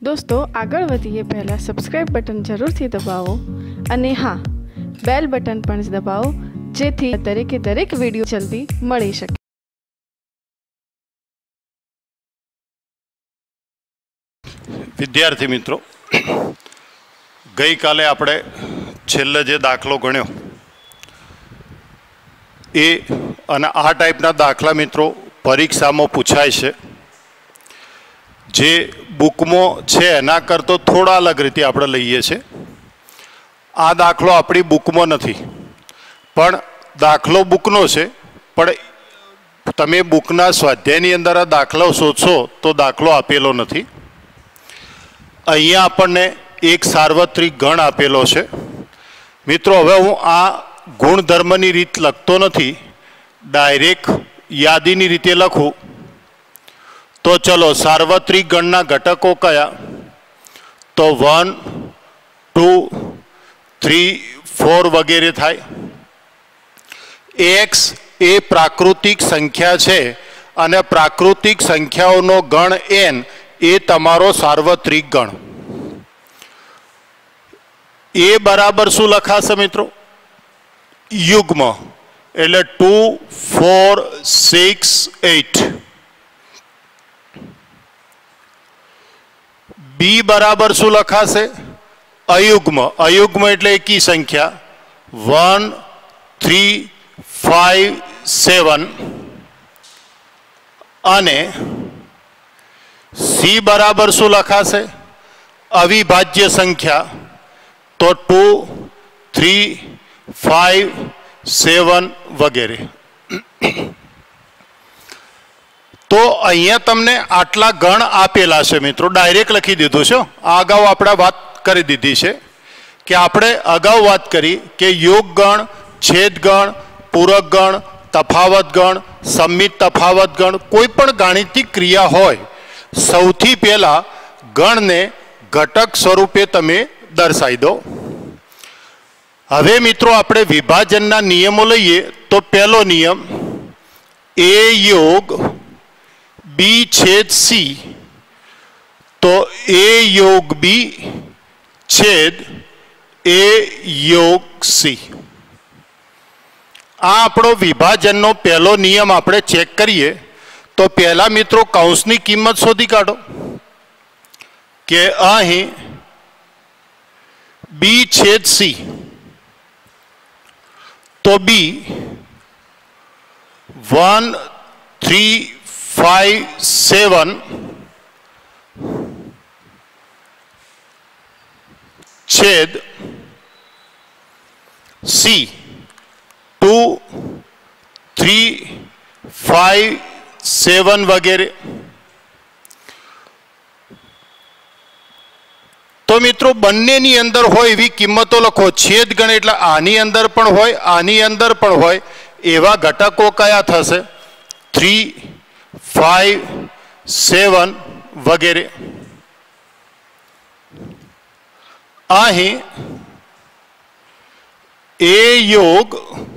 दोस्तों आगळ वधीए पहला सब्सक्राइब बटन जरूर थी दबावो अने हाँ बेल बटन पण दबावो जेथी दरेके दरेक विडियो जल्दी मळी शके। विद्यार्थी मित्रों, गई काले आपणे छेल्ले जे दाखलो गण्यो ए अने आ टाइपना दाखला मित्रों परीक्षामां पूछाय छे। जे बुकमां छे एना करतो थोड़ा अलग रीते आपणे लईए छे। आ दाखलो आपणी बुकमां नथी, पण दाखलो बुकनो छे, पण तमे बुकना स्वाध्यायनी अंदर आ दाखलो शोधशो तो दाखलो आपेलो नथी। अहींया आपणने एक सार्वत्रिक गण आपेलो छे। मित्रों हवे हूँ आ गुणधर्मनी रीत लखतो नथी, डायरेक्ट यादीनी रीते लखूँ तो चलो सार्वत्रिक गणना घटको कया तो 1, 2, 3, 4 वगैरह थाय। एक्स ए प्राकृतिक संख्या छे अने प्राकृतिक संख्याओनो गण एन ए तमारो सार्वत्रिक गण। ए बराबर शू लखाशे मित्रों? युग्म एटले 2, 4, 6, 8। बी बराबर शू लखाशे? अयुग्म। अयुग्म एटले एकी संख्या 1, 3, 5, 7 अने सी बराबर शू लखाशे? अविभाज्य संख्या तो 2, 3, 5, 7 वगैरह। तो अहींया तमने आटला गण आपेला छे मित्रों, डायरेक्ट लखी दीधुं छे। आ अगाऊ आपणे वात करी दीधी छे कि आपणे अगाऊ वात करी के योग गण, छेद गण, पूरक गण, तफावत गण, सम्मित तफावत गण, कोईपण गाणितिक क्रिया होय सौथी पहेला गण ने घटक स्वरूपे तमे दर्शाई दो। हवे मित्रों आपणे विभाजनना नियमो लईए तो पहलो नियम ए योग बी छेद सी तो ए योग बी छेद ए योग सी। आ आपणो विभाजननो पहलो नियम आपणे चेक करिए तो पहला मित्रों कौंसनी किंमत शोधी काढो के अहीं बी छेद सी तो बी 1, 3, 5, 7 छेद सी 2, 3, 5, 7 वगैरह। तो मित्रों बंनेनी अंदर होय एवी किंमतो लखो। छेद गण एटले आनी अंदर पण होय, आनी अंदर पण होय एवा घटको कया थशे? 3, 5, 7 वगैरह। अहीं ए योग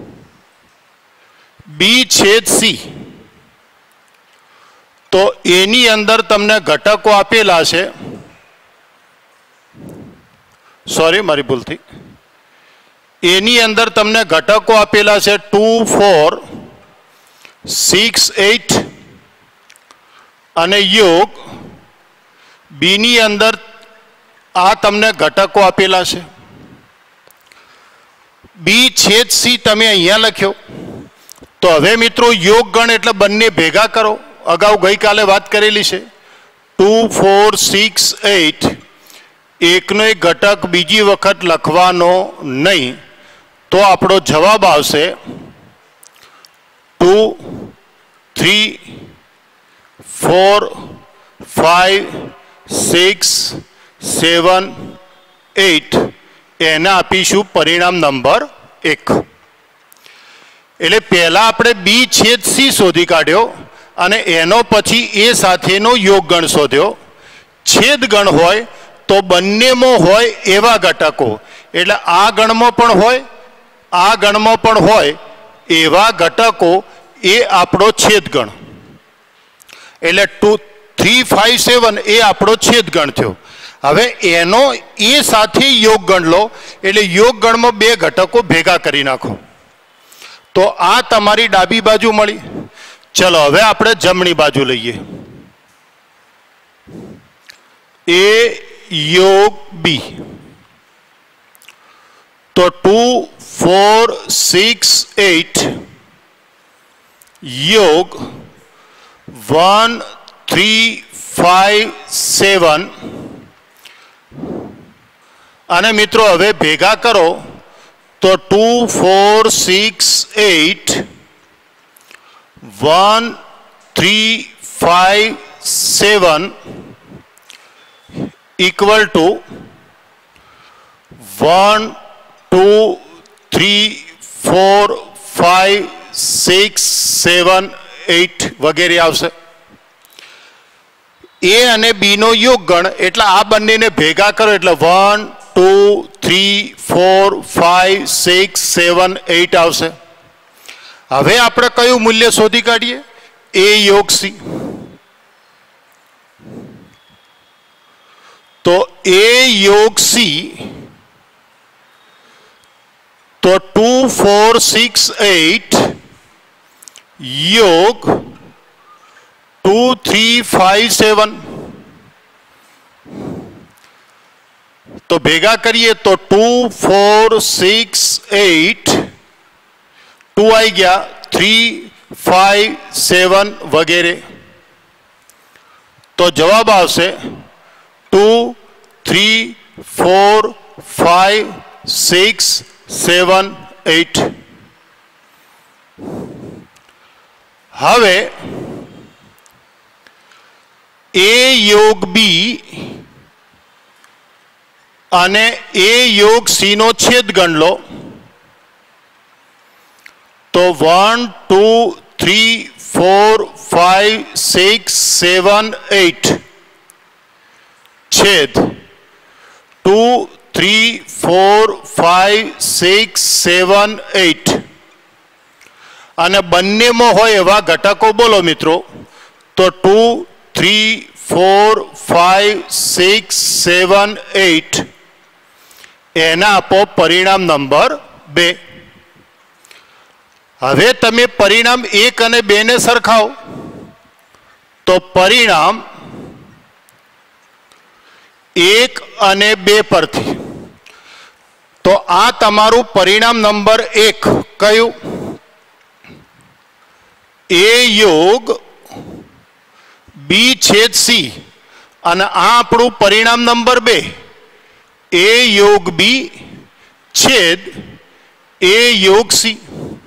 बी छेद सी तो एनी अंदर तमने घटको आपेला छे। सॉरी मारी भूल थी। एनी अंदर तमने घटको आपेला छे 2, 4, 6, 8 अने योग बी नी अंदर आ तमने घटको आपेला छे। बी छेद सी तमे अहींया लख्यो तो हवे मित्रों योग गण एटले बंने भेगा करो। अगाऊ गई काले बात करेली छे 2, 4, 6, 8 एकनो एक घटक बीजी वखत लखवानो नहीं तो आपणो जवाब आवशे 2, 3, 4, 5, 6, 7, 8 एने आपीशुं परिणाम नंबर 1। एटले पहला आपणे बी छेद सी शोधी काढ्यो अने एनो पछी ए साथेनो योग गण शोध्यो। छेद गण होय तो बंनेमां होय एवा घटको एटले आ गणमां पण होय, आ गणमां पण होय एवा घटको ए आपणो छेद गण। एटले 2, 3, 5, 7 ए आपणो छेद गण थयो। હવે એનો એ સાથે યોગ ગણ લો એટલે યોગ ગણમાં બે ઘટકો ભેગા કરી નાખો તો આ તમારી ડાબી બાજુ મળી. ચલો હવે આપણે જમણી બાજુ લઈએ. એ યોગ બી તો 2 4 6 8 યોગ 1 3 5 7 અને મિત્રો હવે ભેગા કરો તો 2 4 6 8 1 3 5 7 equal to 1 2 3 4 5 6 7 8 વગેરે આવશે. એ અને બી નો યોગ ગણ એટલે આ બંનેને ભેગા કરો એટલે 1 2 3 4 5 6 7 8 આવશે. હવે આપણે કયું મૂલ્ય શોધી કાઢીએ? એ યોગ સી. તો એ યોગ સી તો 2 4 6 8 યોગ 2 3 5 7 તો ભેગા કરીએ તો 2 4 6 8 2 આવી ગયા 3 5 7 વગેરે તો જવાબ આવશે 2 3 4 5 6 7 8. હવે એ યોગ બી અને એ યોગ સી નો છેદ ગણ લો તો 1 2 3 4 5 6 7 8 છેદ 2 3 4 5 6 7 8 અને બંનેમાં હોય એવા ઘટકો બોલો મિત્રો તો 2 3 4 5 6 7 8 એના આપો પરિણામ નંબર 2. હવે તમે પરિણામ 1 અને 2 ને સરખાવો તો પરિણામ 1 અને 2 પરથી તો આ તમારું પરિણામ નંબર 1 કયું? એ યોગ બી છેદ સી અને આ આપણું પરિણામ નંબર 2 એ યોગ બી છેદ એ યોગ સી.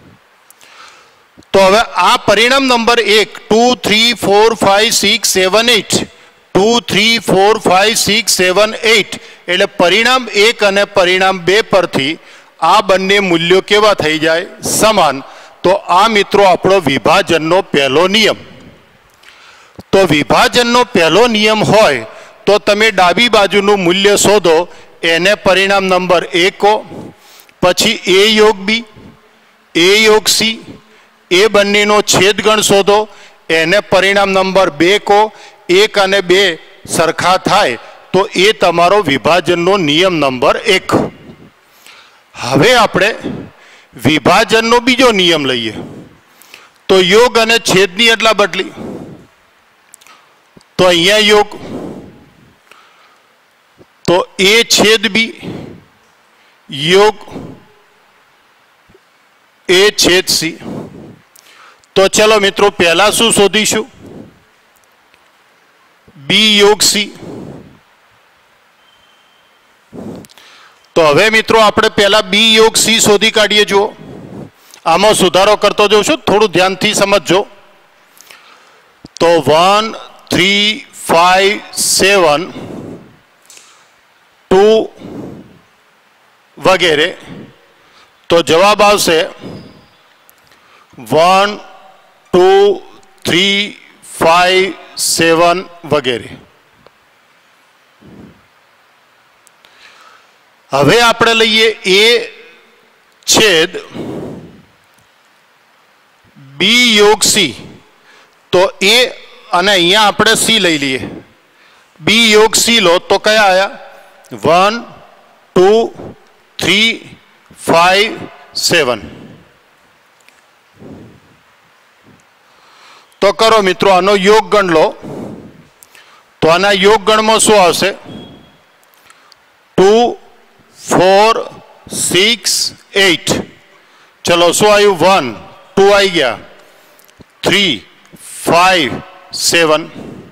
તો હવે આ પરિણામ નંબર 1 2 3 4 5 6 7 8 2 3 4 5 6 7 8 એટલે પરિણામ 1 અને પરિણામ 2 પરથી આ બંને મૂલ્યો કેવા થઈ જાય? સમાન. તો આ મિત્રો આપણો વિભાજનનો પહેલો નિયમ. તો વિભાજનનો પહેલો નિયમ હોય તો તમે ડાબી બાજુનું મૂલ્ય શોધો એને પરિણામ નંબર 1 કહો, પછી એ યોગ બી એ યોગ સી એ બંનેનો છેદગણ શોધો એને પરિણામ નંબર 2 કહો. 1 અને 2 સરખા થાય તો એ તમારો વિભાજનનો નિયમ નંબર 1. હવે આપણે વિભાજનનો બીજો નિયમ લઈએ તો યોગ અને છેદની અદલા બદલી. તો અહીંયા યોગ તો એ છેદ બી યોગ એ છેદ સી. તો ચલો મિત્રો પહેલા શું શોધીશું? બી યોગ સી. તો હવે મિત્રો આપણે પહેલા બી યોગ સી શોધી કાઢીએ. જુઓ આમાં સુધારો કરતો જઉં છું, થોડું ધ્યાનથી સમજજો. તો 1 3 5 7 2 વગેરે તો જવાબ આવશે 1 2 3 5 7 વગેરે. હવે આપણે લઈએ એ છેદ બી યોગ સી. તો એ અને અહીંયા આપણે સી લઈ લઈએ बी योग सी लो तो क्या आया 1 2 3 5 7। तो करो मित्रों आनो योग गण लो तो आना योग गण में शू आवशे 2 4 6 8। चलो शू आयु 1 2 आई गया 3 5 7।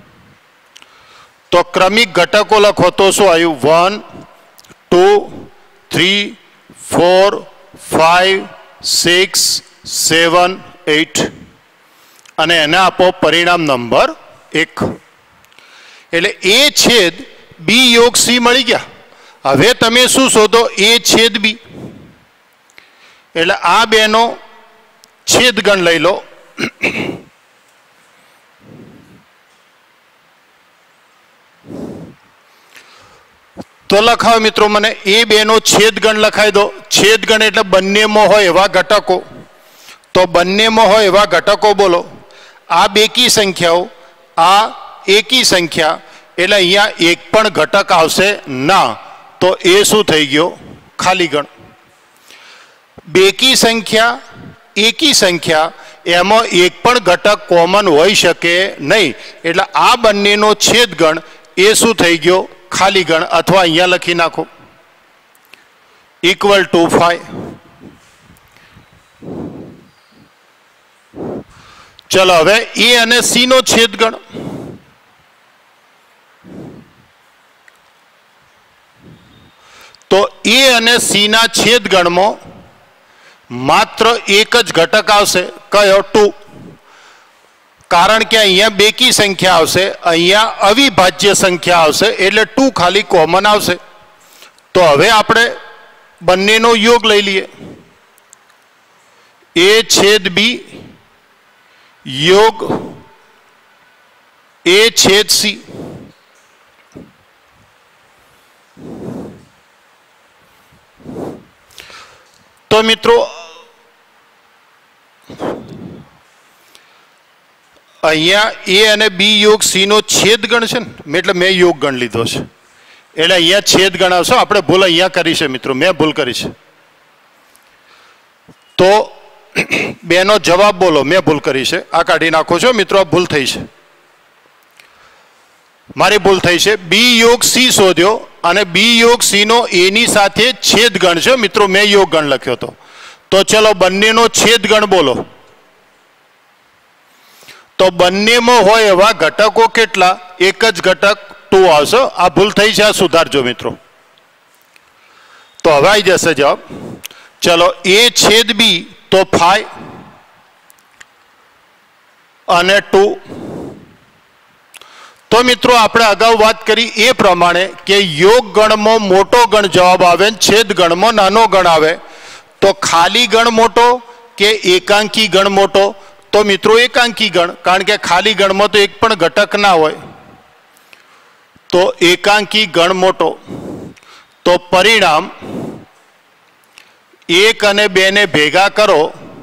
तो क्रमिक घटकों लखो तो शू आयु 1 2 3 4 5 6 7 8 અને એને આપો પરિણામ નંબર 1। એટલે એ છેદ બી યોગ સી મળી ગયા। હવે તમે શું શોધો એ છેદ બી। એટલે આ બેનો છેદગણ લઈ લો। તો લખાવો મિત્રો મને એ બેનો છેદગણ લખાઈ દો। છેદગણ એટલે બંનેમાં હોય એવા ઘટકો। તો બંનેમાં હોય એવા ઘટકો બોલો। આ બેકી સંખ્યાઓ આ એકી સંખ્યા એટલે અહીંયા એક પણ ઘટક આવશે ના। તો એ શું થઈ ગયો ખાલી ગણ। બેકી સંખ્યા એકી સંખ્યા એમાં એક પણ ઘટક કોમન હોઈ શકે નહીં। એટલે આ બંનેનો છેદગણ એ શું થઈ ગયો ખાલી ગણ। અથવા અહીંયા લખી નાખો ઇક્વલ ટુ 5। चलो हवे ए अने सी नो छेदगण। तो ए अने सी ना छेदगण में मात्र एक ज घटक आवशे कयो 2। कारण के अहींया बेकी संख्या आवशे अहींया अविभाज्य संख्या आवशे एटले 2 खाली कॉमन आवशे। तो हवे आपणे बंनेनो योग लई लीए ए छेद बी योग ए छेद सी। तो मित्रों अहींया ए अने बी योग सी नो छेदगण छे ने એટલે મેં योग ગણ લીધો છે એટલે અહીંયા છેદગણ આવશે। આપણે ભૂલ અહીંયા કરી છે મિત્રો, મેં ભૂલ કરી છે। તો બેનો જવાબ બોલો, મેં ભૂલ કરી છે આ કાઢી નાખો છો મિત્રો, આ ભૂલ થઈ છે, મારી ભૂલ થઈ છે। બી योग सी શોધ્યો અને બી योग सी નો એ ની સાથે છેદગણ છે મિત્રો, મેં योग ગણ લખ્યો હતો। તો ચલો બંનેનો છેદગણ બોલો। તો બંનેમાં હોય એવા ઘટકો કેટલા? એક જ ઘટક 2 આવશે। આ ભૂલ થઈ છે, આ સુધારજો મિત્રો। તો હવે આવી જશે જવાબ। ચલો એ છેદ બી तो 5 અને 2। तो मित्रों આપણે અગાઉ વાત કરી એ પ્રમાણે કે યોગ ગણમાં મોટો ગણ જવાબ આવે ને છેદ ગણમાં નાનો ગણ આવે। તો ખાલી ગણ મોટો કે એકાંકી ગણ મોટો? તો મિત્રો એકાંકી ગણ, કારણ કે ખાલી ગણમાં તો એક પણ ઘટક ના હોય। તો એકાંકી ગણ મોટો। તો પરિણામ 1 અને 2 ને ભેગા કરો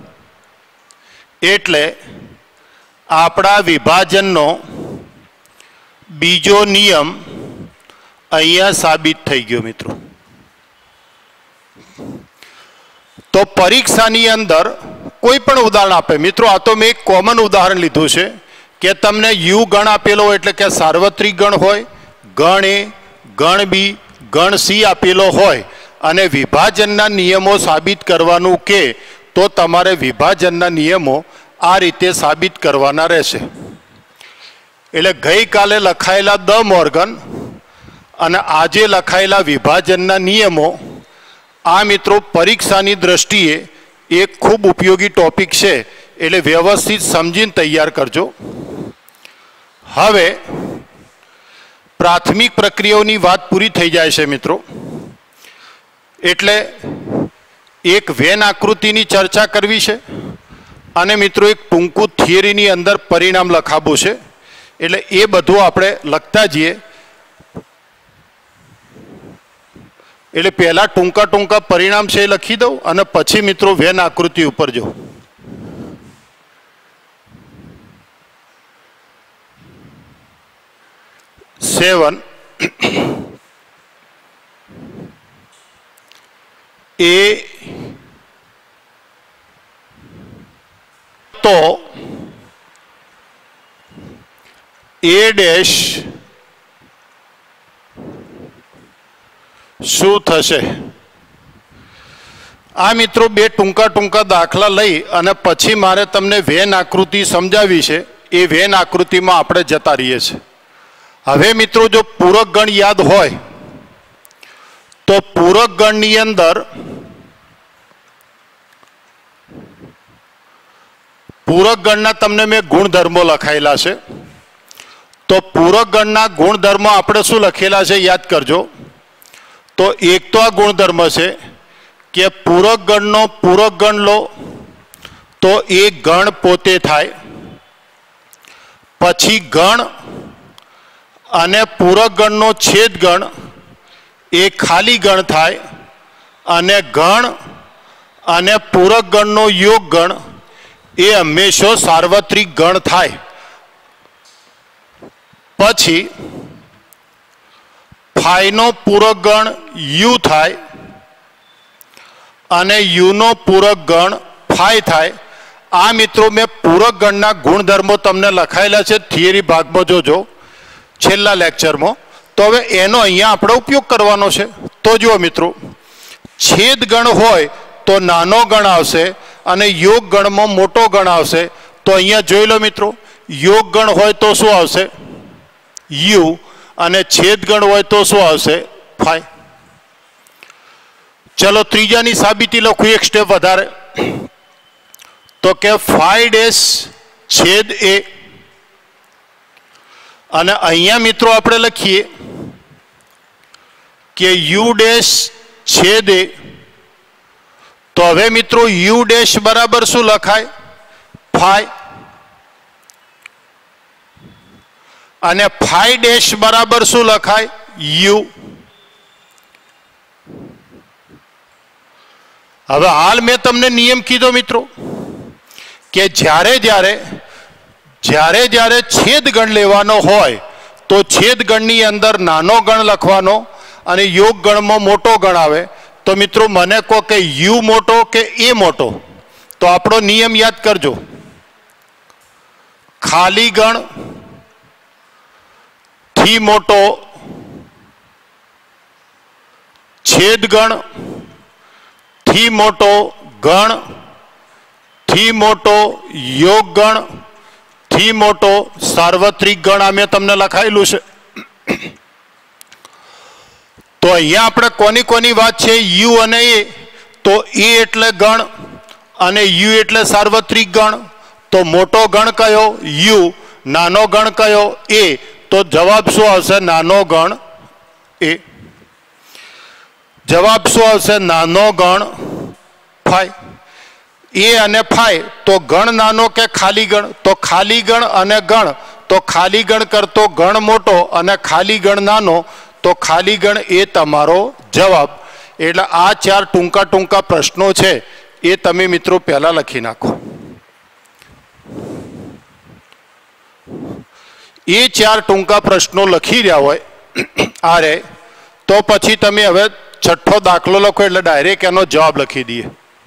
એટલે આપણા વિભાજનનો બીજો નિયમ અહીંયા સાબિત થઈ ગયો મિત્રો। તો પરીક્ષાની અંદર કોઈ પણ ઉદાહરણ આપે મિત્રો, આ તો મેં એક કોમન ઉદાહરણ લીધું છે કે તમને યુ ગણ આપેલો એટલે કે સાર્વત્રિક ગણ હોય, ગણ એ, ગણ બી, ગણ સી આપેલો હોય અને વિભાજનના નિયમો સાબિત કરવાનું કે તો તમારે વિભાજનના નિયમો આ રીતે સાબિત કરવાના રહેશે। એટલે ગઈકાલે લખાયેલા દ મોર્ગન અને આજે લખાયેલા વિભાજનના નિયમો આ મિત્રો પરીક્ષાની દ્રષ્ટિએ એક ખૂબ ઉપયોગી ટોપિક છે, એટલે વ્યવસ્થિત સમજીને તૈયાર કરજો। હવે પ્રાથમિક પ્રક્રિયાઓની વાત પૂરી થઈ જાય છે મિત્રો, એટલે એક વેન આકૃતિની ચર્ચા કરવી છે અને મિત્રો એક ટૂંકું થિયરીની અંદર પરિણામ લખાવવું છે। એટલે એ બધું આપણે લખતા જઈએ। એટલે પહેલા ટૂંકા ટૂંકા પરિણામ છે એ લખી દઉં અને પછી મિત્રો વેન આકૃતિ ઉપર જો। 7 એ તો એ ડેશ શું થશે? આ મિત્રો બે ટૂંકા ટૂંકા દાખલા લઈ અને પછી મારે તમને વેન આકૃતિ સમજાવી છે. એ વેન આકૃતિમાં આપણે જતા રહીએ છીએ. હવે મિત્રો જો પૂરક ગણ યાદ હોય તો પૂરક ગણની અંદર પૂરક ગણના તમને મેં ગુણધર્મો લખાયેલા છે. તો પૂરક ગણના ગુણધર્મો આપણે શું લખેલા છે યાદ કરજો. તો એક તો આ ગુણધર્મ છે કે પૂરક ગણનો પૂરક ગણ લો તો એ ગણ પોતે થાય, પછી ગણ અને પૂરક ગણનો છેદ ગણ એ ખાલી ગણ થાય, અને ગણ અને પૂરક ગણનો યોગ ગણ એ હંમેશા સાર્વત્રિક ગણ થાય. પછી ફાઈનો પૂરક ગણ યુ થાય અને યુનો પૂરક ગણ ફાઈ થાય. આ મિત્રો મેં પૂરક ગણના ગુણધર્મો તમને લખાયેલા છે થિયરી ભાગમાં જોજો છેલ્લા લેક્ચરમાં. તો હવે એનો અહીંયા આપણે ઉપયોગ કરવાનો છે. તો જુઓ મિત્રો, છેદ ગણ હોય તો નાનો ગણ આવશે અને યોગ ગણમાં મોટો ગણ આવશે. તો અહીંયા જોઈ લો મિત્રો, યોગ ગણ હોય તો શું આવશે? યુ. અને છેદ ગણ હોય તો શું આવશે? ફાઈ. ચલો ત્રીજાની સાબિતી લખું એક સ્ટેપ વધારે. તો કે ફાઈ ડેશ છેદ એ, અને અહીંયા મિત્રો આપણે લખીએ કે યુ ડેશ છેદ એ. તો હવે મિત્રો યુ ડેશ બરાબર શું લખાય? ફાઈ. અને ફાઈ ડેશ બરાબર શું લખાય? યુ. હવે હાલ મેં તમને નિયમ કીધો મિત્રો કે જ્યારે જ્યારે છેદ ગણ લેવાનો હોય તો છેદ ગણની અંદર નાનો ગણ લખવાનો અને યોગ ગણમાં મોટો ગણ આવે. તો મિત્રો મને કહો કે યુ મોટો કે એ મોટો? તો આપણો નિયમ યાદ કરજો. ખાલી ગણ થી મોટો છેદ ગણ થી મોટો ગણ થી મોટો યોગ ગણ થી મોટો સાર્વત્રિક ગણ. આ મેં તમને લખાયેલું છે. તો અહીંયા આપણે કોની કોની વાત છે? યુ અને એ. તો એ એટલે ગણ અને યુ એટલે સાર્વત્રિક ગણ. તો મોટો ગણ કયો? યુ. નાનો ગણ કયો? એ. તો જવાબ શું આવશે? નાનો ગણ એ. જવાબ શું આવશે? નાનો ગણ ફાઈ. એ અને ફાઈ. તો ગણ નાનો કે ખાલી ગણ? તો ખાલી ગણ અને ગણ. તો ખાલી ગણ કરતો ગણ મોટો અને ખાલી ગણ નાનો. તો ખાલી ગણ એ તમારો જવાબ. એટલે આ ચાર ટૂંકા ટૂંકા પ્રશ્નો છે એ તમે મિત્રો પહેલા લખી નાખો. એ ચાર ટૂંકા પ્રશ્નો લખી રહ્યા હોય આરે, તો પછી તમે હવે છઠ્ઠો દાખલો લખો એટલે ડાયરેક્ટ એનો જવાબ લખી દઈએ.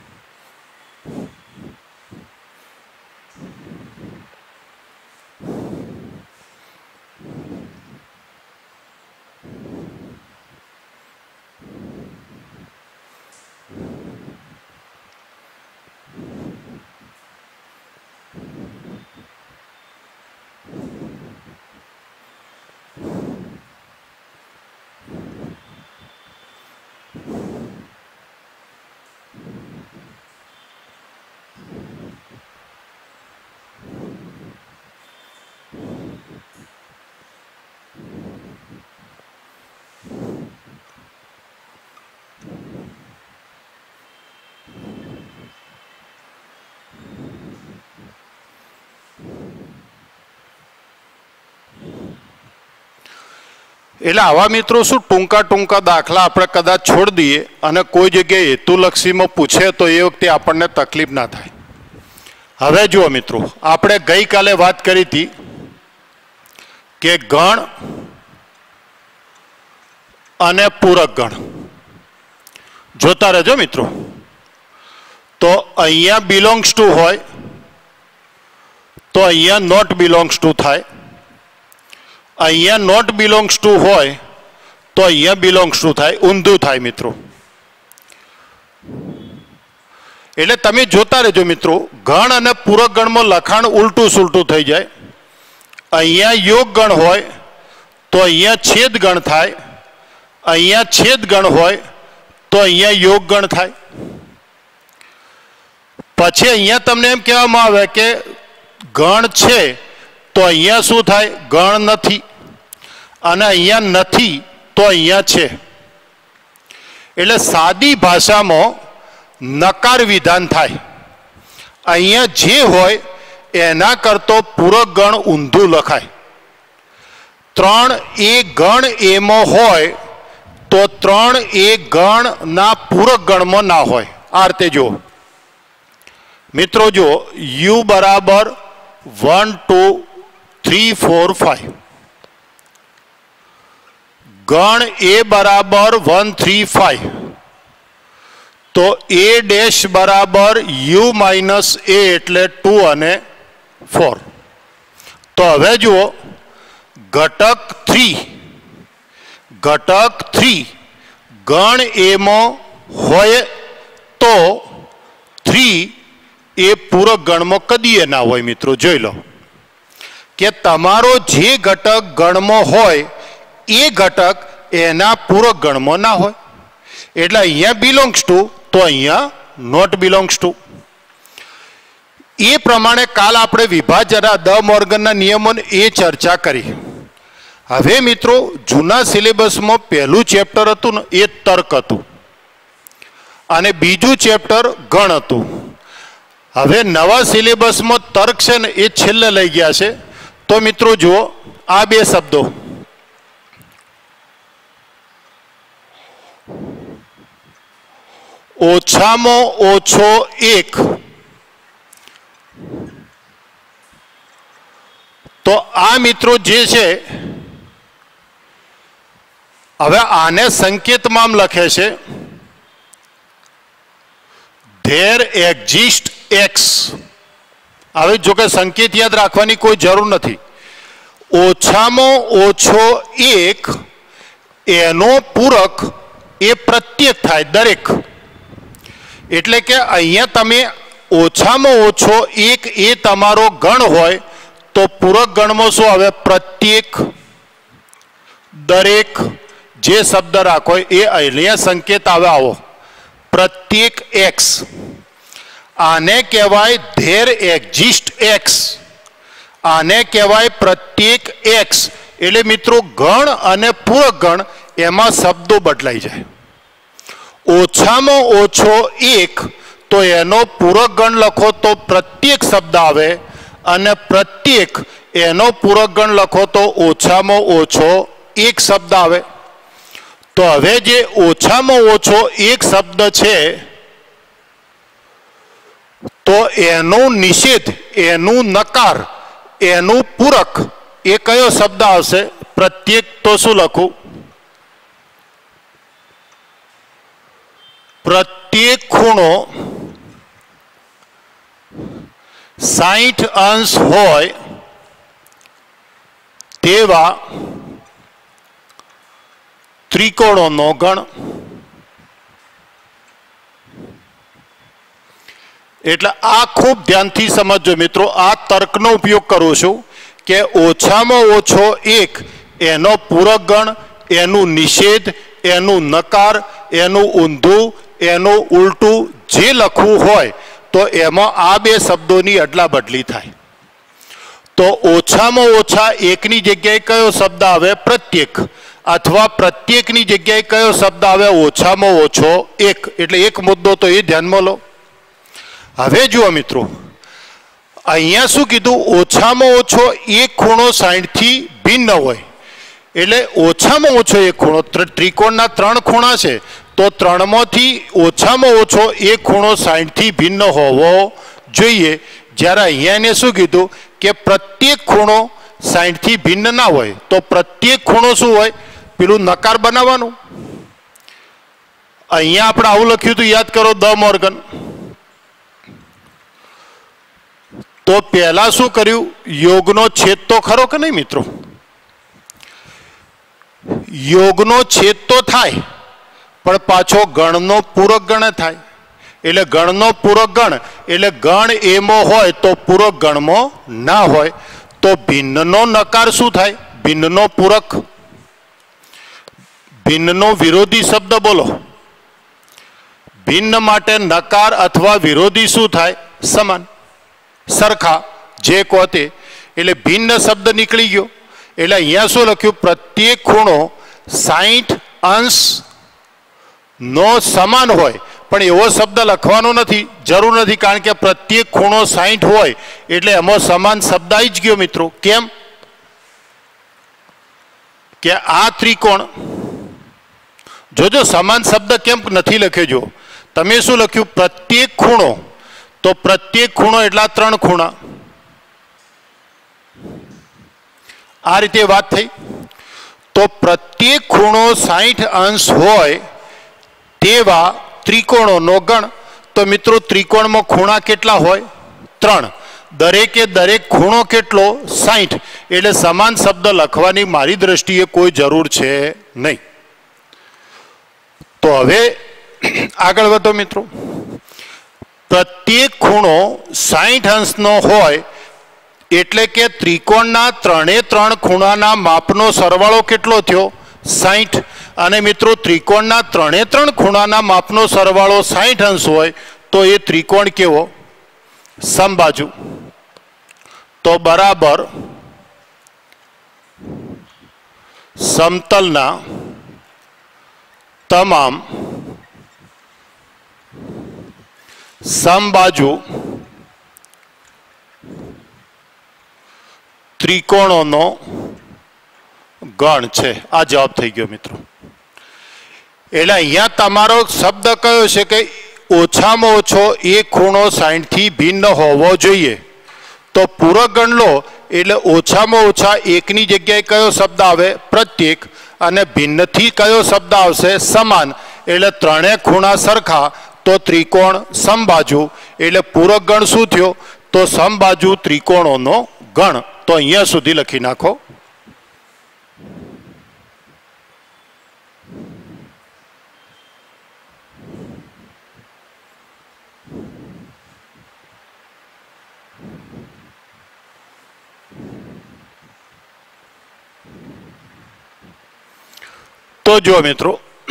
એટલે આવા મિત્રો શું ટૂંકા ટૂંકા દાખલા આપણે કદાચ છોડી દઈએ અને કોઈ જગ્યાએ હેતુલક્ષીમાં પૂછે તો એ વખતે આપણને તકલીફ ના થાય. હવે જુઓ મિત્રો, આપણે ગઈકાલે વાત કરી હતી કે ગણ અને પૂરક ગણ જોતા રહેજો મિત્રો। તો અહીંયા બિલોંગ્સ ટુ હોય તો અહીંયા નોટ બિલોંગ્સ ટુ થાય, અહીંયા નોટ બિલોંગ્સ ટુ હોય તો અહીંયા બિલોંગ્સ ટુ થાય, ઊંધું થાય મિત્રો। એટલે તમે જોતા રહેજો મિત્રો, ગણ અને પૂરક ગણમાં લખાણ ઉલટું સુલટું થઈ જાય। અહીંયા યોગ ગણ હોય તો અહીંયા છેદ ગણ થાય, અહીંયા છેદ ગણ હોય તો અહીંયા યોગ ગણ થાય। પછી અહીંયા તમને એમ કહેવામાં આવે કે ગણ છે તો અહીંયા શું થાય, ગણ નથી, અને અહીંયા નથી તો અહીંયા છે। એટલે સાદી ભાષામાં નકાર વિધાન થાય। અહીંયા જે હોય એના કરતો પૂરક ગણ ઊંધું લખાય। 3 એ ગણ એમાં હોય તો 3 એ ગણના પૂરક ગણમાં ના હોય। આ રીતે જો મિત્રો, જો u બરાબર 1 2 3 4 5, ગણ એ બરાબર 1 3 5, તો a ડેશ બરાબર u માઇનસ a એટલે 2 અને 4। તો હવે જુઓ, ઘટક 3 ગણ એમાં હોય તો 3 એ પૂરક ગણમાં કદીએ ના હોય। મિત્રો જોઈ લો કે તમારો જે ઘટક ગણમાં હોય એ ઘટક એના પૂરક ગણમાં ના હોય। એટલે અહીંયા બિલોંગ્સ ટુ તો અહીંયા નોટ બિલોંગ્સ ટુ। એ પ્રમાણે કાલ આપણે વિભાજન દ મોર્ગનના નિયમોને એ ચર્ચા કરી। હવે મિત્રો, જૂના સિલેબસમાં પહેલું ચેપ્ટર હતું ને એ તર્ક હતું અને બીજું ચેપ્ટર ગણ હતું। હવે નવા સિલેબસમાં તર્ક છે ને એ છેલ્લે લઈ ગયા છે। તો મિત્રો જુઓ, આ બે શબ્દો ઓછામાં ઓછો 1, તો આ મિત્રો જે છે, હવે આને સંકેતમાં લખે છે ધેર એક્ઝિસ્ટ એક્સ। હવે જો કે સંકેત યાદ રાખવાની કોઈ જરૂર નથી। ઓછામાં ઓછો 1 એનો પૂરક એ પ્રત્યેક થાય, દરેક। એટલે કે અહીંયા તમે ઓછામાં ઓછો 1 એ તમારો ગણ હોય તો પૂરક ગણમાં શું આવે, પ્રત્યેક, દરેક, જે શબ્દ રાખો એ અહીંયા સંકેત આવે આવો, પ્રત્યેક એક્સ। આને કહેવાય ધેર એક્ઝિસ્ટ એક્સ, આને કહેવાય પ્રત્યેક એક્સ। એટલે મિત્રો, ગણ અને પૂરક ગણ એમાં શબ્દો બદલાઈ જાય। ઓછામાં ઓછો 1 તો એનો પૂરક ગણ લખો તો પ્રત્યેક શબ્દ આવે, અને પ્રત્યેક એનો પૂરક ગણ લખો તો ઓછામાં ઓછો 1 શબ્દ આવે। તો હવે જે ઓછામાં ઓછો 1 શબ્દ છે તો એનું નિષેધ, એનું નકાર, એનું પૂરક એ કયો શબ્દ આવશે, પ્રત્યેક। તો શું લખું, પ્રત્યેક ખૂણો 60 અંશ હોય તેવા ત્રિકોણોનો ગણ। એટલે આ ખૂબ ધ્યાનથી સમજજો મિત્રો। આ તર્કનો ઉપયોગ કરું છું કે ઓછામાં ઓછો 1 એનો પૂરક ગણ, એનું નિષેધ, એનું નકાર, એનું ઊંધું, એનું ઉલટું જે લખવું હોય તો એમાં આ બે શબ્દોની અદલા બદલી થાય। તો ઓછામાં ઓછા 1ની જગ્યાએ કયો શબ્દ આવે, પ્રત્યેક, અથવા પ્રત્યેકની જગ્યાએ કયો શબ્દ આવે, ઓછામાં ઓછો 1। એટલે એક મુદ્દો તો એ ધ્યાનમાં લો। હવે જુઓ મિત્રો, અહીંયા શું કીધું, ઓછામાં ઓછો 1 ખૂણો 60 થી ભિન્ન હોય। એટલે ઓછામાં ઓછો 1 ખૂણો, ત્રિકોણના 3 ખૂણા છે તો 3માંથી ઓછામાં ઓછો 1 ખૂણો 60 થી ભિન્ન હોવો જોઈએ। જ્યારે અહીંયા એને શું કીધું કે પ્રત્યેક ખૂણો 60 થી ભિન્ન ના હોય, તો પ્રત્યેક ખૂણો શું હોય, પેલું નકાર બનાવવાનું. અહીંયા આપણે આવું લખ્યું હતું, યાદ કરો, ધ મોર્ગન. તો પહેલા શું કર્યું? યોગનો છેદ તો ખરો કે નહીં મિત્રો? યોગનો છેદ તો થાય, પણ પાછો ગણનો પૂરક ગણ થાય. એટલે ગણનો પૂરક ગણ એટલે ગણ એમાં હોય તો પૂરક ગણમાં ના હોય. તો ભિન્નનો નકાર શું થાય? ભિન્નનો પૂરક. ભિન્નનો વિરોધી શબ્દ બોલો. ભિન્ન માટે નકાર અથવા વિરોધી શું થાય? સમાન, સરખા, જે કહો તે. એટલે ભિન્ન શબ્દ નીકળી ગયો. એટલે અહીંયા શું લખ્યું? પ્રત્યેક ખૂણો 60 અંશ નો સમાન હોય. પણ એવો શબ્દ લખવાનો નથી, જરૂર નથી, કારણ કે પ્રત્યેક ખૂણો 60 હોય એટલે એમાં સમાન શબ્દ આવી જ ગયો મિત્રો. કેમ કે આ ત્રિકોણ, જોજો સમાન શબ્દ કેમ નથી લખ્યો. જો તમે શું લખ્યું? પ્રત્યેક ખૂણો. તો પ્રત્યેક ખૂણો એટલા 3 ખૂણા. આ રીતે વાત થઈ. તો પ્રત્યેક ખૂણો 60 અંશ હોય તેવા ત્રિકોણોનો ગણ. તો મિત્રો ત્રિકોણમાં ખૂણા કેટલા હોય? 3. દરેકે દરેક ખૂણો કેટલો? 60. એટલે સમાન શબ્દ લખવાની મારી દ્રષ્ટિએ કોઈ જરૂર છે નહીં. તો હવે આગળ વધો મિત્રો. પ્રત્યેક ખૂણો 60 અંશનો હોય એટલે કે ત્રિકોણના 3 ખૂણાના માપનો સરવાળો કેટલો થયો? 60. અને મિત્રો ત્રિકોણના 3 ખૂણાના માપનો સરવાળો 60 અંશ હોય તો એ ત્રિકોણ કેવો? સમબાજુ. તો બરાબર સમતલના તમામ સમબાજુ ત્રિકોણોનો ગણ છે. આ જવાબ થઈ ગયો મિત્રો. એટલે અહીંયા તમારો શબ્દ કયો છે કે ઓછામાં ઓછો એક ખૂણો 60 થી ભિન્ન હોવો જોઈએ. તો પૂરક ગણ લો એટલે ઓછામાં ઓછા એકની જગ્યાએ કયો શબ્દ આવે? પ્રત્યેક. અને ભિન્નથી કયો શબ્દ આવશે? સમાન. એટલે 3 ખૂણા સરખા તો ત્રિકોણ સમબાજુ. એટલે પૂરક ગણ શું થયો? તો સમબાજુ ત્રિકોણોનો ગણ. તો અહીંયા સુધી લખી નાખો. તો જો મિત્રો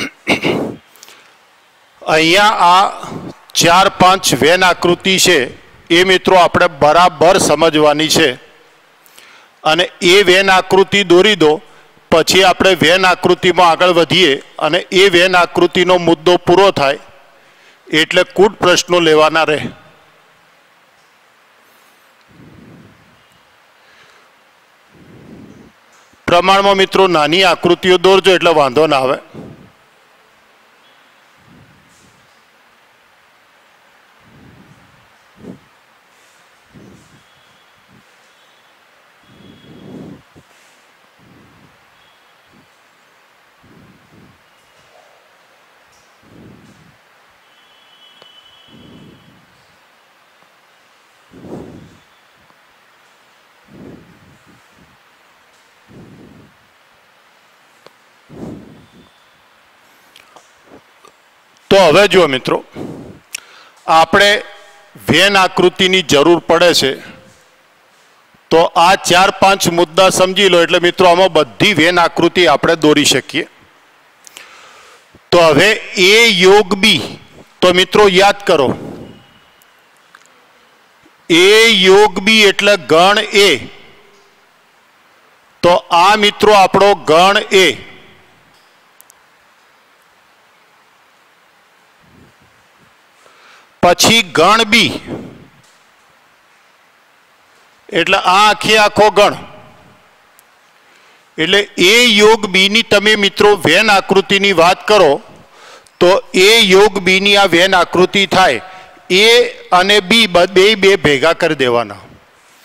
અહીંયા આ 4-5 વેન આકૃતિ છે એ મિત્રો આપણે બરાબર સમજવાની છે. અને એ વેન આકૃતિ દોરી દો, પછી આપણે વેન આકૃતિમાં આગળ વધીએ અને એ વેન આકૃતિનો મુદ્દો પૂરો થાય એટલે કુલ પ્રશ્નો લેવાના રહે. પ્રમાણમાં મિત્રો નાની આકૃતિઓ દોરજો એટલે વાંધો ના આવે. તો હવે જુઓ મિત્રો, આપણે વેન આકૃતિની જરૂર પડે છે. તો આ 4-5 મુદ્દા સમજી લો એટલે મિત્રો આમાં બધી વેન આકૃતિ આપણે દોરી શકીએ. તો હવે એ યોગ બી, તો મિત્રો યાદ કરો, એ યોગ બી એટલે ગણ એ. તો આ મિત્રો આપણો ગણ એ. પછી ગણ બી એટલે આ આખો ગણ. એટલે એ યોગ બી ની તમે મિત્રો વેન આકૃતિની વાત કરો તો એ યોગ બી ની આ વેન આકૃતિ થાય. એ અને બી બે ભેગા કરી દેવાના.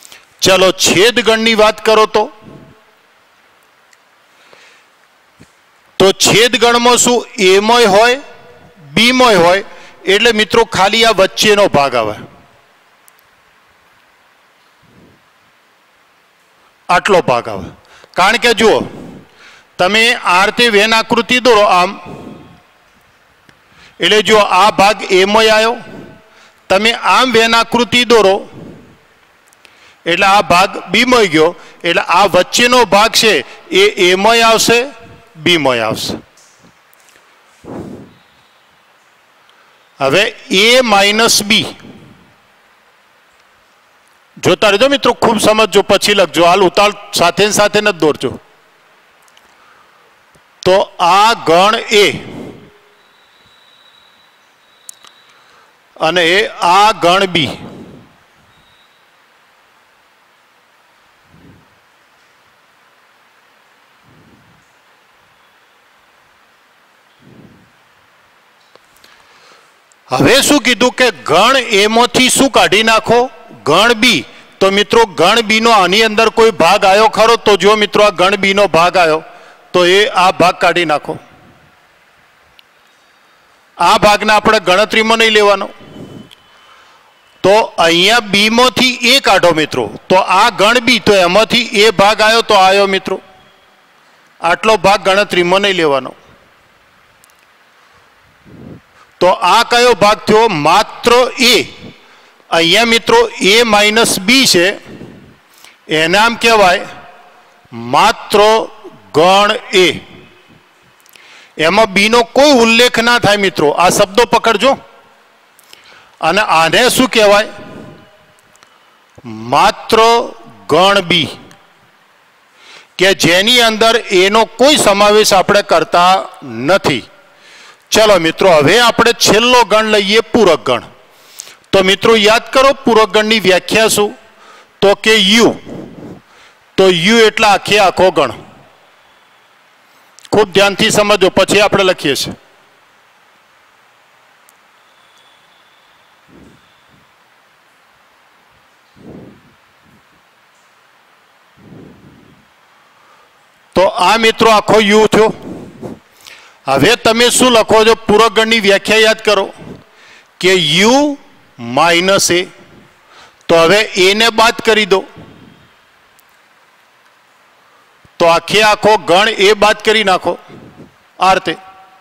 ચલો છેદ ગણની વાત કરો તો તો છેદગણમાં શું એમાંય હોય બીમાંય હોય, એટલે મિત્રો ખાલી આ વચ્ચેનો ભાગ આવે, આટલો ભાગ આવે. કારણ કે જુઓ તમે આ રીતે વેન આકૃતિ દોરો આમ, એટલે જો આ ભાગ એમાંય આવ્યો, તમે આમ વેન આકૃતિ દોરો એટલે આ ભાગ બીમાંય ગયો, એટલે આ વચ્ચેનો ભાગ છે એ એમાંય આવશે બીમાંય આવશે. હવે એ માઇનસ બી જોતા રહેજો મિત્રો, ખૂબ સમજજો, પછી લખજો, હાલ ઉતાળ સાથે સાથે નથી દોરજો. તો આ ગણ એ અને આ ગણ બી, હવે શું કીધું કે ગણ એમાંથી શું કાઢી નાખો, ગણ બી. તો મિત્રો ગણ બી નો આની અંદર કોઈ ભાગ આવ્યો ખરો? તો જો મિત્રો આ ગણ બી નો ભાગ આવ્યો તો એ આ ભાગ કાઢી નાખો. આ ભાગને આપણે ગણતરીમાં નહીં લેવાનો. તો અહીંયા બી માંથી એ કાઢો મિત્રો, તો આ ગણ બી, તો એમાંથી એ ભાગ આવ્યો તો આવ્યો મિત્રો, આટલો ભાગ ગણતરીમાં નહીં લેવાનો. તો આ કયો ભાગ થયો? માત્ર એ. અહીંયા મિત્રો એ માઇનસ બી છે, એના આમ કહેવાય માત્ર ગણ એ. એમાં બી નો કોઈ ઉલ્લેખ ના થાય મિત્રો, આ શબ્દો પકડજો. અને આને શું કહેવાય? માત્ર ગણ બી, કે જેની અંદર એનો કોઈ સમાવેશ આપણે કરતા નથી. ચલો મિત્રો હવે આપણે છેલ્લો ગણ લઈએ, પૂરક ગણ. તો મિત્રો યાદ કરો પૂરક ગણની વ્યાખ્યા શું? તો કે યુ. તો યુ એટલે આખે આખો ગણ. ખૂબ ધ્યાનથી સમજો, પછી આપણે લખીએ છીએ. તો આ મિત્રો આખો યુ થયો. હવે તમે શું લખો છો? પૂરક ગણની વ્યાખ્યા યાદ કરો કે યુ માઇનસ એ. તો હવે એને બાદ કરી દો, તો આખે આખો ગણ એ બાદ કરી નાખો આ રીતે.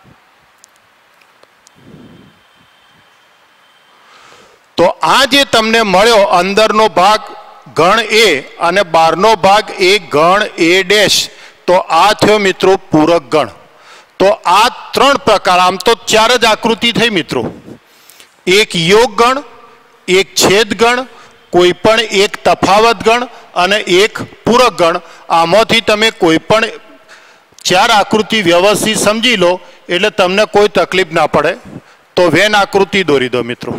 તો આ જે તમને મળ્યો અંદરનો ભાગ ગણ એ અને બહારનો ભાગ એ ગણ એ ડેશ, તો આ થયો મિત્રો પૂરક ગણ. તો આ ત્રણ પ્રકાર, આમ તો ચાર જ આકૃતિ થઈ મિત્રો, એક યોગ ગણ, એક છેદ ગણ, કોઈ પણ એક તફાવત ગણ અને એક પૂરક ગણ. આમાંથી તમે કોઈ પણ ચાર આકૃતિ વ્યવસ્થિત સમજી લો એટલે તમને કોઈ તકલીફ ના પડે. તો વેન આકૃતિ દોરી દો મિત્રો.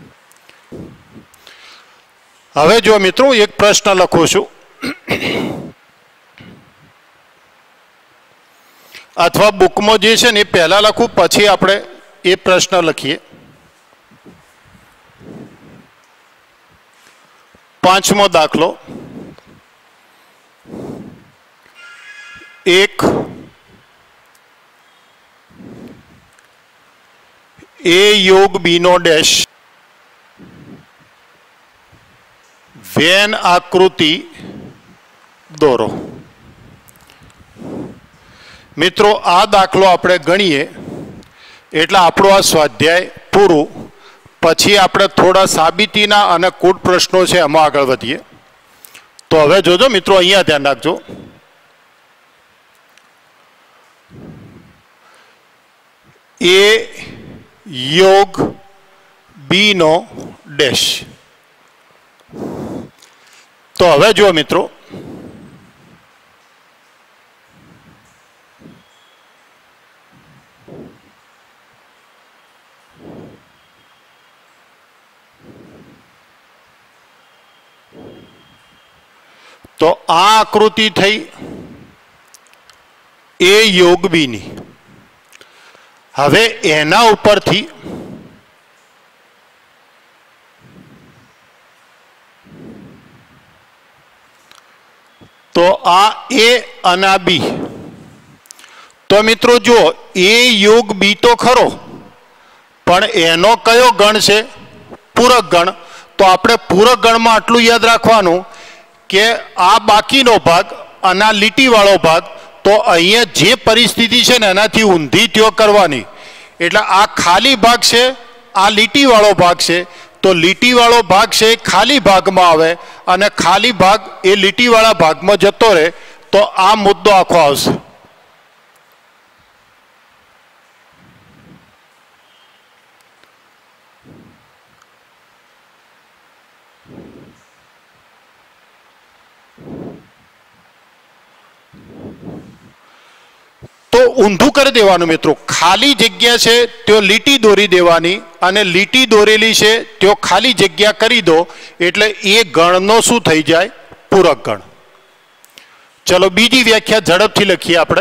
હવે જો મિત્રો એક પ્રશ્ન લખું છું, અથવા બુકમાં જે છે ને એ પહેલા લખું, પછી આપણે એ પ્રશ્ન લખીએ. 5મો દાખલો. એક એ યોગ બી નો ડેશ વેન આકૃતિ દોરો. મિત્રો આ દાખલો આપણે ગણીએ એટલે આપણો આ સ્વાધ્યાય પૂરું. પછી આપણે થોડા સાબિતીના અને કૂટ પ્રશ્નો છે એમાં આગળ વધીએ. તો હવે જોજો મિત્રો, અહીંયા ધ્યાન રાખજો. એ યોગ બી નો ડેશ. તો હવે જુઓ મિત્રો, તો આ આકૃતિ થઈ એ યોગ બીની. હવે એના ઉપરથી તો આ એ અને આ બી, तो मित्रों जो ए योग बी तो खरो पण एनो कयो गण छे? पूरक गण। तो आपणे पूरक गण में आटलू याद राखवानुं के आ बाकीनो भाग अने आ लीटीवाळो भाग तो अहींया जे परिस्थिति छे ने एनाथी ऊंधी त्यो करवानी। एटले आ खाली भाग छे, आ लीटीवाळो भाग छे, तो लीटीवाळो भाग छे खाली भागमां आवे अने खाली भाग ए लीटीवाळा भागमां जतो रहे तो आ मुद्दो आखो आवशे। तो ऊंधू कर देवानुं मित्रों। खाली जग्या छे त्यो लीटी दोरी देवानी अने लीटी दोरेली छे त्यो खाली जग्या करी दो एटले ए गणनो शुं थई जाय? पूरक गण। चलो बीजी व्याख्या झड़पथी लखीए आपणे।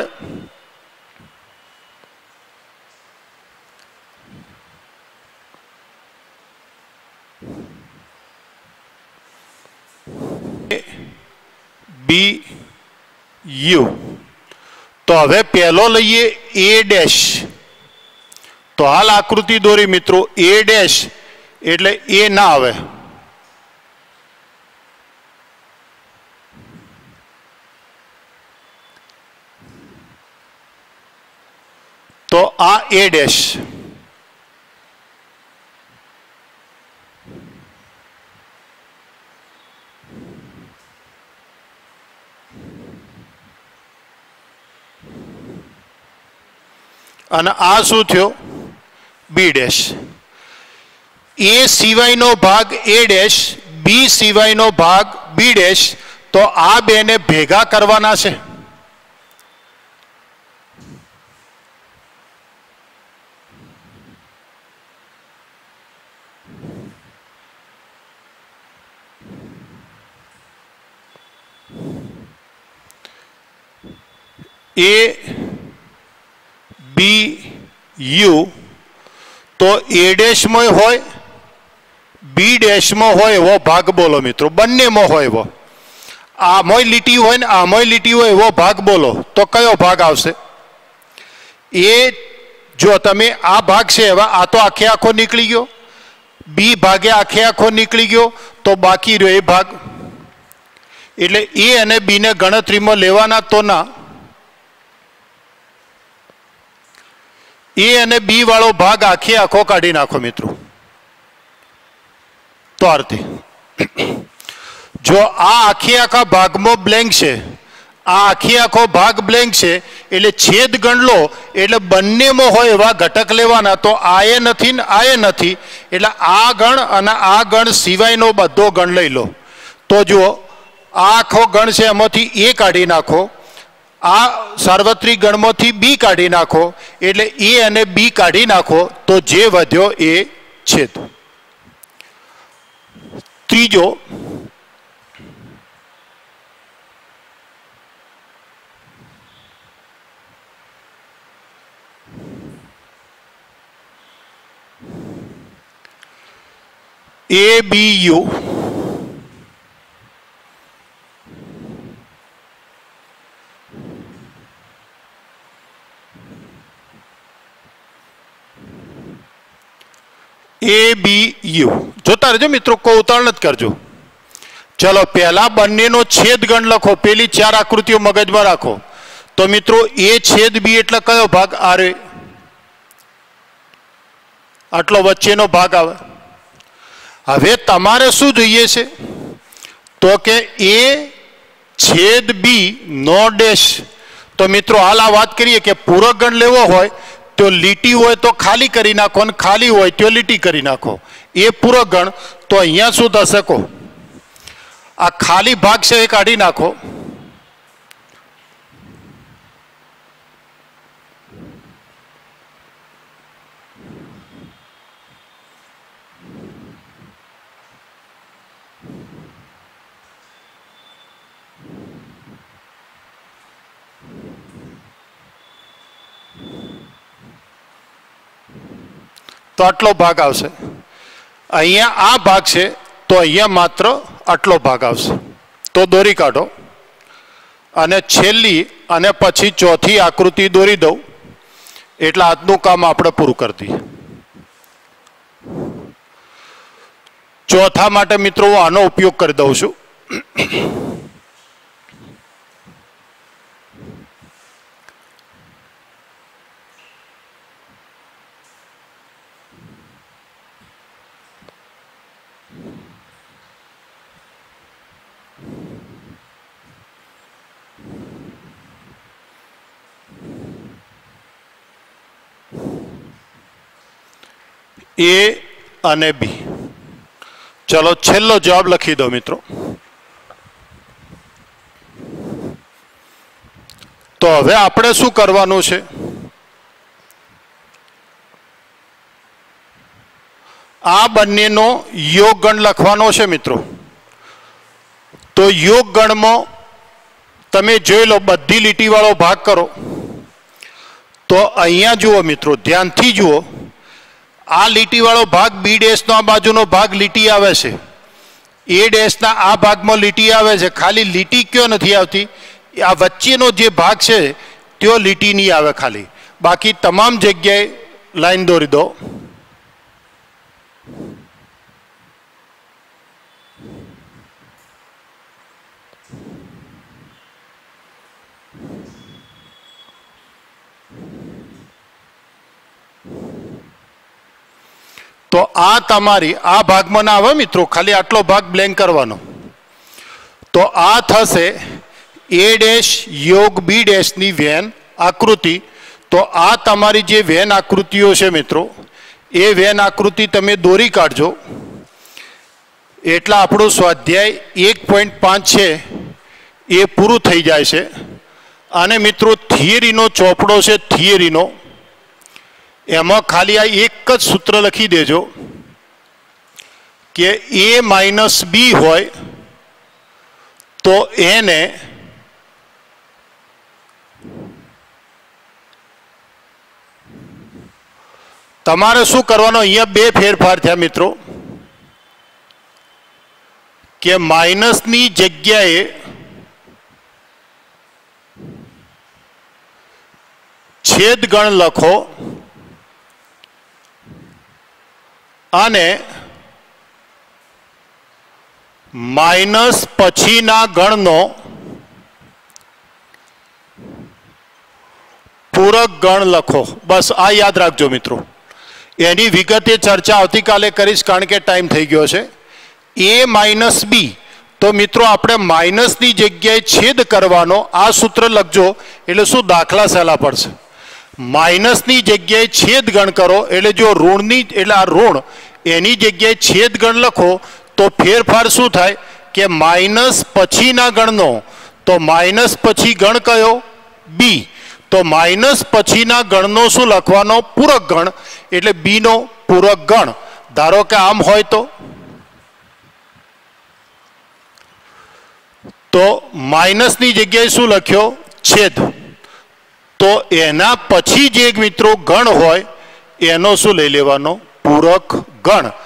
बी यू तो हवे पहलो लईए ए डैश। तो हाल आकृति दोरी मित्रों ए डैश एटले ए ना आवे। तो आ ए डैश। અને આ શું થયો? બી ડેશ। એ સિવાયનો ભાગ એ ડેશ, બી સિવાયનો ભાગ બી ડેશ, તો આ બેને ભેગા કરવાના છે। એ बी यू तो ए डैश में होय, बी डैश में होय एवो भाग बोलो मित्रों। बन्ने में होय एवो, आमोय लीटी होय ने आमोय लीटी होय एवो भाग बोलो तो कयो भाग आवशे? ए जो तमे आ भाग छे एवा आ तो आखे आखो निकली गयो, बी भागे आखे आखो निकली गयो, तो बाकी रह्यो ए भाग। एटले ए अने बी ने गणतरी में लेवाना तो ना। ए अने बी वाळो भाग आखे आखो काढी नाखो मित्रों। तो अर्थे जो आ आखे आखा भाग में ब्लेंक छे, आ आखे आखो भाग ब्लेंक छे एटले छेद गण लो एटले बंने में होय एवा घटक लेवाना। तो आ ए नथी ने आ ए नथी एटले आ गण अने आ गण सिवायनो बधो गण लई लो। तो जो आ आखो गण छे एमांथी ए काढी नाखो, आ सार्वत्रिक गणमांथी बी काढी नाखो एटले ए अने बी काढी नाखो तो जे वध्यो ए छेद। त्रीजो A B U A B U जोता रहो मित्रों, को उतावळ नत करजो। चलो पहला बन्ने नो छेद गण लखो, पहली चार आकृतिओ मगज में राखो। तो मित्रों ए छेद बी एटले कयो भाग? आरे आटलो वच्चेनो भाग आवे। हवे तमारे शुं जोईए छे? तो के ए छेद बी नो डैश। तो मित्रों हाल आ बात करिए कि पूरक गण लेवो होय तो लीटी होय तो खाली करी नाखो ने खाली होय तो लीटी करी नाखो। ए पूरक गण तो अहींया शुं थशे? को आ खाली भाग छे ए काढी नाखो। तो आटलो भाग आवशे। अहींया आ भाग छे तो अहींया मात्र आटलो भाग आवशे। तो दोरी काढो अने छेल्ली અને પછી ચોથી આકૃતિ દોરી દઉં એટલે આજનું કામ આપણે પૂરું કરી દઈએ. ચોથા માટે મિત્રો હું આનો ઉપયોગ કરી દઉં છું. એ અને બી. ચલો છેલ્લો જવાબ લખી દો મિત્રો. તો હવે આપણે શું કરવાનું છે? આ બંનેનો યોગ ગણ લખવાનો છે મિત્રો. તો યોગ ગણમાં તમે જોઈ લો, બધી લીટીવાળો ભાગ કરો. તો અહીંયા જુઓ મિત્રો, ધ્યાનથી જુઓ, આ લીટીવાળો ભાગ બી ડેશનો આ બાજુનો ભાગ લીટી આવે છે, એ ડેશના આ ભાગમાં લીટી આવે છે. ખાલી લીટી ક્યો નથી આવતી? આ વચ્ચેનો જે ભાગ છે त्यो લીટી નહીં આવે ખાલી, બાકી તમામ જગ્યાએ લાઈન દોરી દો. तो आ तमारी आ भाग में ना आवे मित्रों, खाली आटलो भाग ब्लेंक करवानो. तो आ थशे ए डैश योग बी डैश नी वेन आकृति. तो आ तमारी जे वेन आकृतिओ छे मित्रों, ए वेन आकृति तमे दोरी काढजो एटला आपणो स्वाध्याय 1.5 छे ए पूरुं थई जाय छे. अने मित्रों थियरीनो चोपड़ो छे, थियरीनो एमां खाली आ एक ज सूत्र लखी देजो कि ए माइनस बी होय तो एने तमारे शुं करवानो. अहींया बे फेरफार थया मित्रों कि माइनस नी जग्याए छेद गण लखो અને માઇનસ પછીના ગણનો પૂરક ગણ લખો. બસ આ યાદ રાખજો મિત્રો. એની વિગતે ચર્ચા આવતીકાલે કરીશ કારણ કે ટાઈમ થઈ ગયો છે. એ માઇનસ બી, તો મિત્રો આપણે માઇનસની જગ્યાએ છેદ કરવાનો. આ સૂત્ર લખજો એટલે શું દાખલા સહેલા પડશે. માઇનસની જગ્યાએ છેદ ગણ કરો એટલે જો ઋણની એટલે આ ઋણ એની જગ્યાએ છેદ ગણ લખો તો ફેરફાર શું થાય કે માઇનસ પછીના ગણનો. તો માઇનસ પછી ગણ કયો? બી. તો માઇનસ પછીના ગણનો શું લખવાનો? પૂરક ગણ. એટલે બી નો પૂરક ગણ. ધારો કે આમ હોય તો માઇનસની જગ્યાએ શું લખ્યો? છેદ. तो एना पछी जे मित्रों गण होय एनो शुं लई लेवानो? पूरक गण.